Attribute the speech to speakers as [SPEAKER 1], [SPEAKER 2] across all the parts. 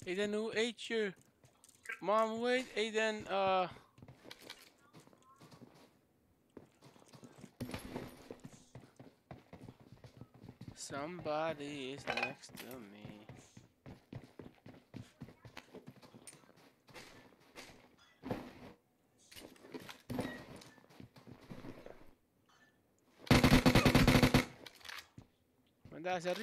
[SPEAKER 1] Aiden, who ate your mom? Wait, Aiden. Somebody is next to me. Manda, sorry.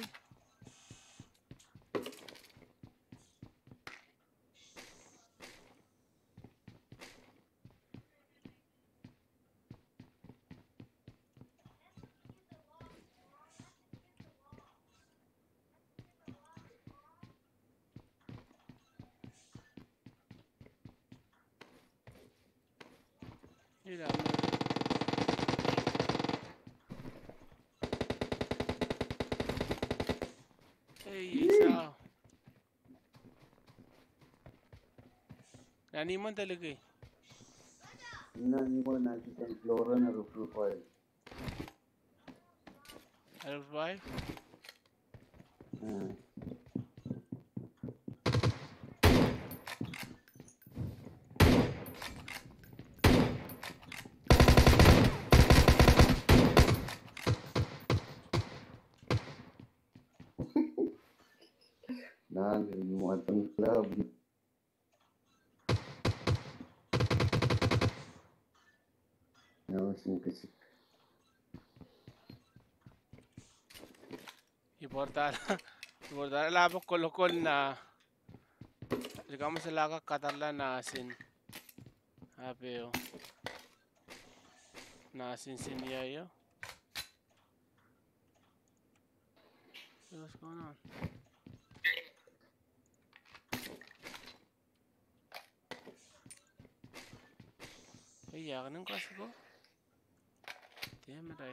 [SPEAKER 1] Hey, sao? Nani mo talaga eh?
[SPEAKER 2] Nani mo nakita ang flora na profile.
[SPEAKER 1] Revive?
[SPEAKER 2] Nani mo atang club. Nawas mo kasi.
[SPEAKER 1] Ibordala labok kolokol na digamos sa laga katarla nasin. Habeo. Nasin siniyayo. What's going on? Hey, yakin ng kasi ko. Damn it,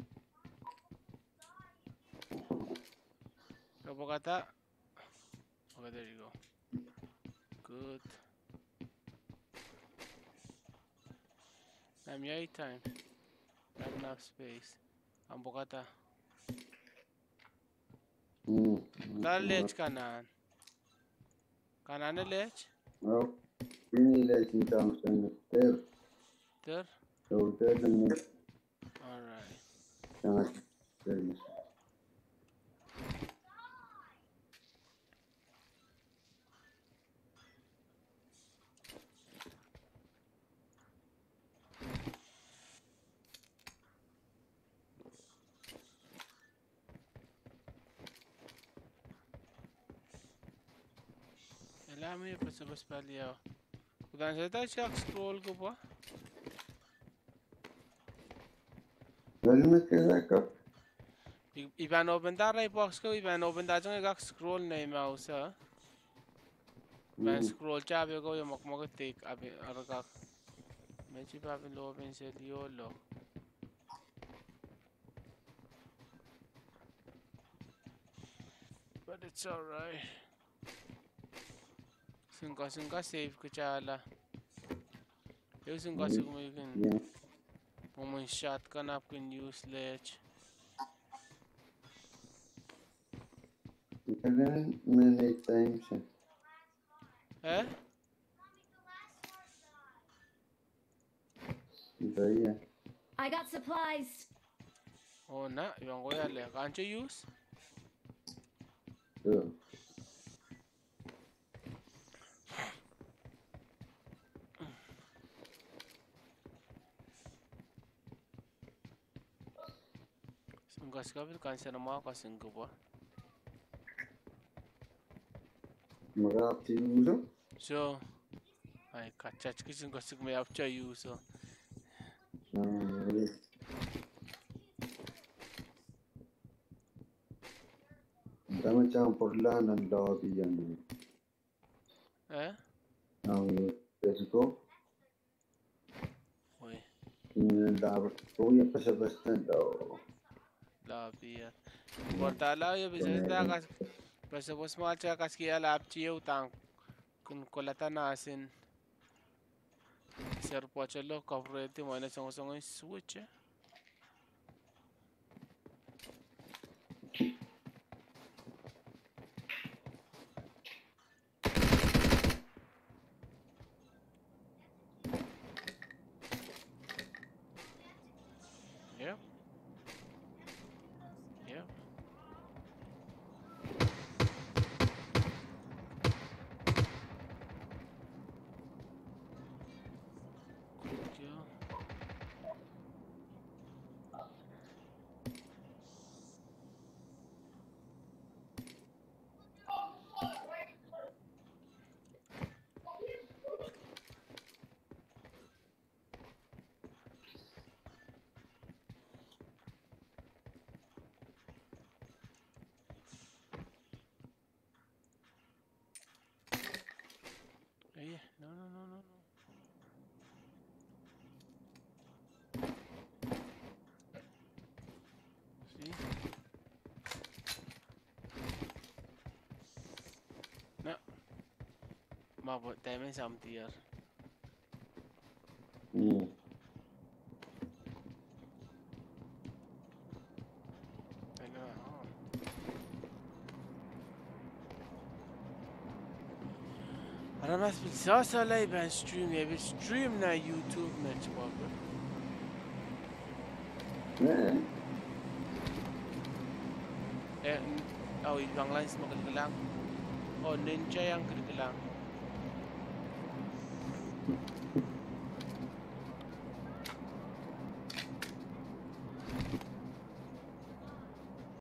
[SPEAKER 1] Kabukata. Okay, there you go. Good. I'm yay time. Not enough space. Ang bukata. Dahil lech kanan. Kanan na lech?
[SPEAKER 2] Oh, pinila si Thompson Ter.
[SPEAKER 1] Ter?
[SPEAKER 2] So, Ter na
[SPEAKER 1] Alright.
[SPEAKER 2] sangat serius.
[SPEAKER 1] Alam mo yung pasabas pali ako. Kudan sa tayo siya scroll ko pa.
[SPEAKER 2] Lalu ka
[SPEAKER 1] Iban open da ray box ko. Iban open da jang ek scroll na yung mouse ha. Iban scroll chabi ko yung makmok take abi aragak. Medyo pa pin open sa liolo. But it's alright. Sungka save ko chala. Yung sungka mo yun. Kung may shotgun up can use ledge.
[SPEAKER 2] Kailangan may time siya.
[SPEAKER 1] Eh?
[SPEAKER 2] Iya.
[SPEAKER 3] I got supplies.
[SPEAKER 1] Oh na, ibang ko yan. Can't you use?
[SPEAKER 2] So.
[SPEAKER 1] Sungkas ka bil kansa na mga kasingko ba?
[SPEAKER 2] Marap si uso.
[SPEAKER 1] So, ay kachach ko sungkas ko may apcha use.
[SPEAKER 2] Dama siyang porlan ang lobby yan.
[SPEAKER 1] Eh?
[SPEAKER 2] Ang Pesco.
[SPEAKER 1] Uy.
[SPEAKER 2] Yung dapat ko yung pasabasta daw.
[SPEAKER 1] Lobby yan. Portala yung bisnes na kas. Pasapos mo at kas kaya lapchi yung tang. Kung kulata nasin. Sir po chalo coverage mo na song switch eh. Mabot tayo may samtier. Ano ako? Ara mas bilsasa ben stream ya bir stream na YouTube na çabuk. Oh ibang lines magkakalang. Oh ninja yang kakalang.